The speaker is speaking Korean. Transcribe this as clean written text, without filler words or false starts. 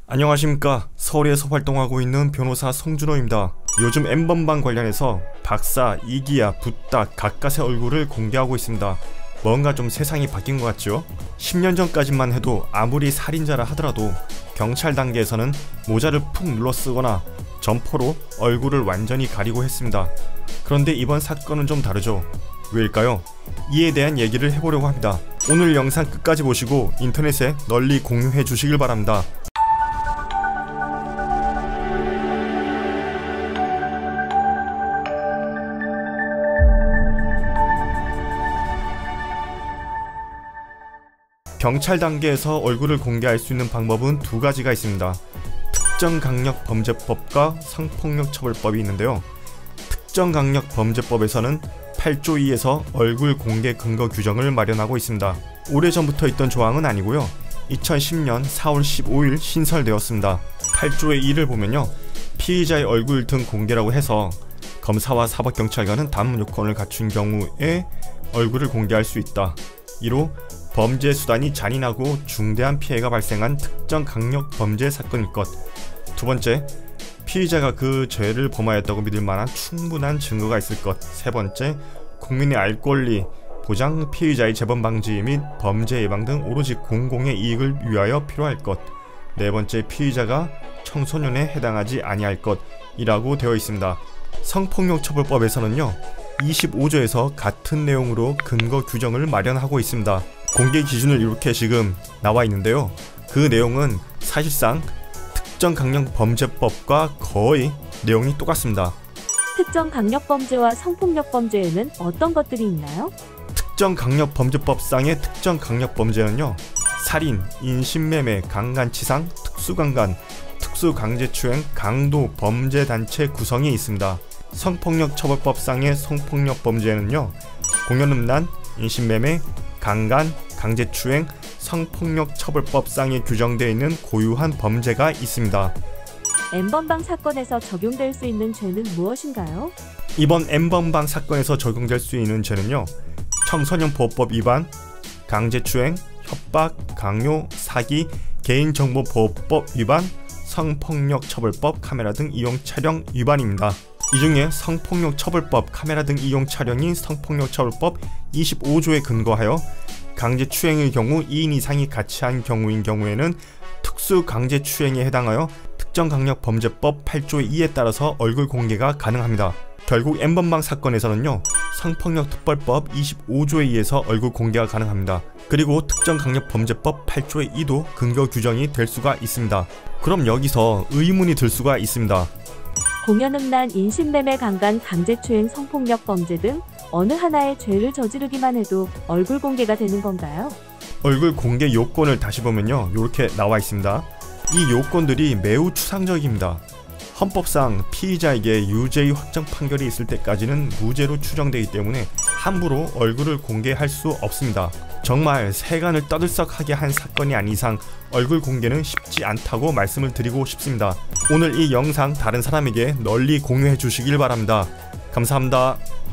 안녕하십니까. 서울에서 활동하고 있는 변호사 송준호입니다. 요즘 N번방 관련해서 박사, 이기야, 붓다 각각의 얼굴을 공개하고 있습니다. 뭔가 좀 세상이 바뀐 것 같죠? 10년 전까지만 해도 아무리 살인자라 하더라도 경찰 단계에서는 모자를 푹 눌러 쓰거나 점퍼로 얼굴을 완전히 가리고 했습니다. 그런데 이번 사건은 좀 다르죠. 왜일까요? 이에 대한 얘기를 해보려고 합니다. 오늘 영상 끝까지 보시고 인터넷에 널리 공유해 주시길 바랍니다. 경찰 단계에서 얼굴을 공개할 수 있는 방법은 두 가지가 있습니다. 특정강력범죄법과 성폭력처벌법이 있는데요. 특정강력범죄법에서는 8조 2에서 얼굴 공개 근거 규정을 마련하고 있습니다. 오래전부터 있던 조항은 아니고요. 2010년 4월 15일 신설되었습니다. 8조의 2를 보면요. 피의자의 얼굴 등 공개라고 해서 검사와 사법경찰관은 다음 요건을 갖춘 경우에 얼굴을 공개할 수 있다. 2로 범죄 수단이 잔인하고 중대한 피해가 발생한 특정 강력 범죄 사건일 것. 두 번째, 피의자가 그 죄를 범하였다고 믿을 만한 충분한 증거가 있을 것. 세 번째, 국민의 알 권리, 보장, 피의자의 재범 방지 및 범죄 예방 등 오로지 공공의 이익을 위하여 필요할 것. 네 번째, 피의자가 청소년에 해당하지 아니할 것이라고 되어 있습니다. 성폭력처벌법에서는요. 25조에서 같은 내용으로 근거 규정을 마련하고 있습니다. 공개 기준을 이렇게 지금 나와 있는데요. 그 내용은 사실상 특정강력범죄법과 거의 내용이 똑같습니다. 특정강력범죄와 성폭력범죄에는 어떤 것들이 있나요? 특정강력범죄법상의 특정강력범죄는요. 살인, 인신매매, 강간치상, 특수강간, 특수강제추행, 강도, 범죄단체 구성이 있습니다. 성폭력처벌법상의 성폭력범죄는요. 공연음란, 인신매매, 강간, 강제추행, 성폭력처벌법상에 규정되어 있는 고유한 범죄가 있습니다. N번방 사건에서 적용될 수 있는 죄는 무엇인가요? 이번 N번방 사건에서 적용될 수 있는 죄는요. 청소년보호법 위반, 강제추행, 협박, 강요, 사기, 개인정보보호법 위반, 성폭력처벌법 카메라 등 이용 촬영 위반입니다. 이 중에 성폭력처벌법 카메라 등 이용 촬영이 성폭력처벌법 25조에 근거하여 강제추행의 경우 2인 이상이 같이 한 경우인 경우에는 특수강제추행에 해당하여 특정강력범죄법 8조 2에 따라서 얼굴 공개가 가능합니다. 결국 N번방 사건에서는요. 성폭력특별법 25조에 의해서 얼굴 공개가 가능합니다. 그리고 특정강력범죄법 8조의 2도 근거 규정이 될 수가 있습니다. 그럼 여기서 의문이 들 수가 있습니다. 공연음란, 인신매매, 강간, 강제추행, 성폭력범죄 등 어느 하나의 죄를 저지르기만 해도 얼굴 공개가 되는 건가요? 얼굴 공개 요건을 다시 보면요. 이렇게 나와 있습니다. 이 요건들이 매우 추상적입니다. 헌법상 피의자에게 유죄의 확정 판결이 있을 때까지는 무죄로 추정되기 때문에 함부로 얼굴을 공개할 수 없습니다. 정말 세간을 떠들썩하게 한 사건이 아닌 이상 얼굴 공개는 쉽지 않다고 말씀을 드리고 싶습니다. 오늘 이 영상 다른 사람에게 널리 공유해 주시길 바랍니다. 감사합니다.